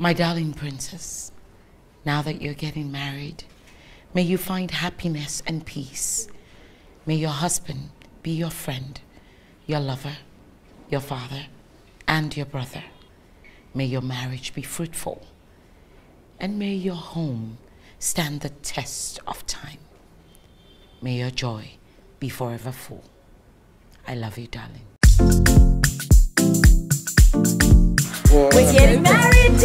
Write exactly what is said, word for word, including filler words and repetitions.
My darling princess, now that you're getting married, may you find happiness and peace. May your husband be your friend, your lover, your father, and your brother. May your marriage be fruitful. And may your home stand the test of time. May your joy be forever full. I love you, darling. We're getting married